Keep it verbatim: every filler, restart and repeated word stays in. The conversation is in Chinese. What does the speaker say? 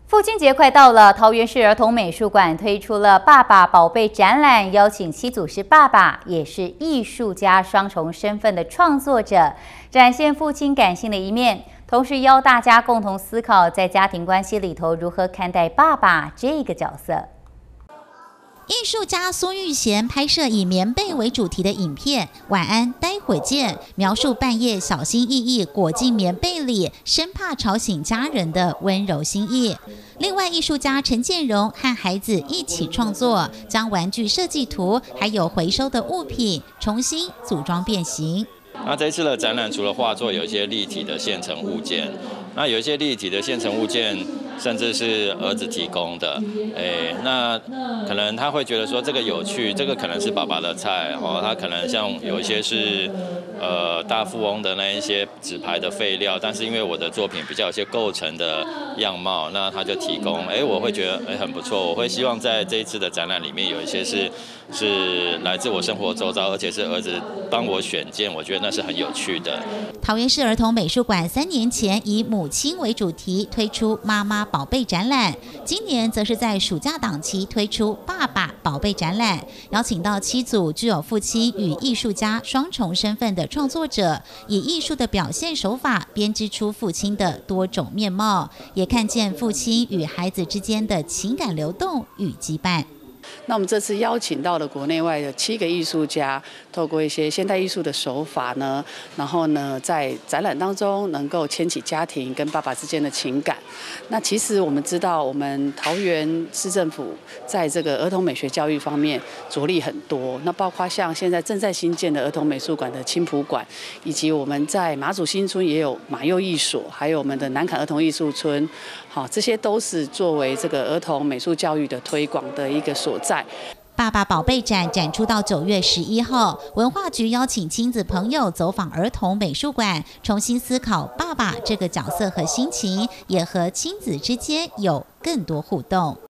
父亲节快到了，桃园市儿童美术馆推出了“爸爸宝贝”展览，邀请七组是爸爸，也是艺术家双重身份的创作者，展现父亲感性的一面，同时邀大家共同思考，在家庭关系里头如何看待爸爸这个角色。 艺术家苏玉贤拍摄以棉被为主题的影片《晚安，待会见》，描述半夜小心翼翼裹进棉被里，生怕吵醒家人的温柔心意。另外，艺术家陈建荣和孩子一起创作，将玩具设计图还有回收的物品重新组装变形。 那这一次的展览，除了画作，有一些立体的现成物件。那有一些立体的现成物件，甚至是儿子提供的。哎，那可能他会觉得说这个有趣，这个可能是爸爸的菜哦。他可能像有一些是呃大富翁的那一些纸牌的废料，但是因为我的作品比较有些构成的样貌，那他就提供。哎，我会觉得哎很不错。我会希望在这一次的展览里面有一些是是来自我生活周遭，而且是儿子帮我选件，我觉得那是很有趣的。 桃园市儿童美术馆三年前以母亲为主题推出妈妈宝贝展览，今年则是在暑假档期推出爸爸宝贝展览，邀请到七组具有父亲与艺术家双重身份的创作者，以艺术的表现手法编织出父亲的多种面貌，也看见父亲与孩子之间的情感流动与羁绊。 那我们这次邀请到了国内外的七个艺术家，透过一些现代艺术的手法呢，然后呢，在展览当中能够牵起家庭跟爸爸之间的情感。那其实我们知道，我们桃园市政府在这个儿童美学教育方面着力很多。那包括像现在正在新建的儿童美术馆的青浦馆，以及我们在马祖新村也有马幼艺所，还有我们的南坎儿童艺术村，好，这些都是作为这个儿童美术教育的推广的一个所在。 爸爸宝贝展展出到九月十一号，文化局邀请亲子朋友走访儿童美术馆，重新思考爸爸这个角色和心情，也和亲子之间有更多互动。